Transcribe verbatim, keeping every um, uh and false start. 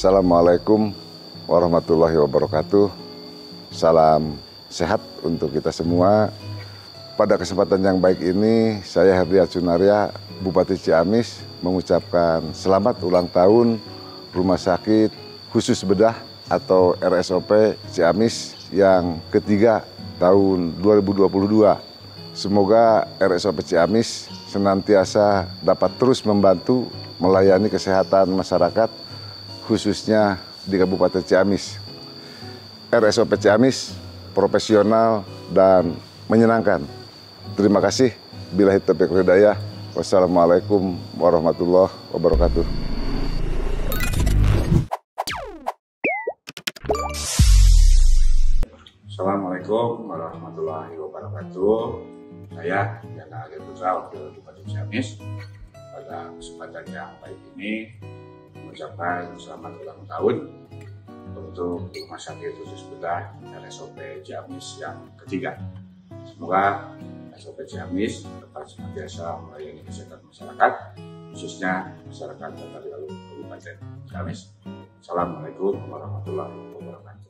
Assalamualaikum warahmatullahi wabarakatuh. Salam sehat untuk kita semua. Pada kesempatan yang baik ini, saya Herdiat Sunaria, Bupati Ciamis, mengucapkan selamat ulang tahun Rumah Sakit Khusus Bedah atau R S O P Ciamis yang ketiga tahun dua ribu dua puluh dua. Semoga R S O P Ciamis senantiasa dapat terus membantu melayani kesehatan masyarakat, khususnya di Kabupaten Ciamis. R S O P Ciamis profesional dan menyenangkan. Terima kasih. Billahi taufiq wal hidayah. Wassalamualaikum warahmatullahi wabarakatuh. Assalamualaikum warahmatullahi wabarakatuh. Saya Yana Ali Putra, Wakil Bupati Ciamis. Pada kesempatan yang baik ini mengucapkan selamat ulang tahun untuk Rumah Sakit Khusus Bedah R S O P Ciamis yang ketiga. Semoga R S O P Ciamis dapat senantiasa melayani kesehatan masyarakat, khususnya masyarakat Kota Lalu Kabupaten Ciamis. Assalamualaikum warahmatullahi wabarakatuh.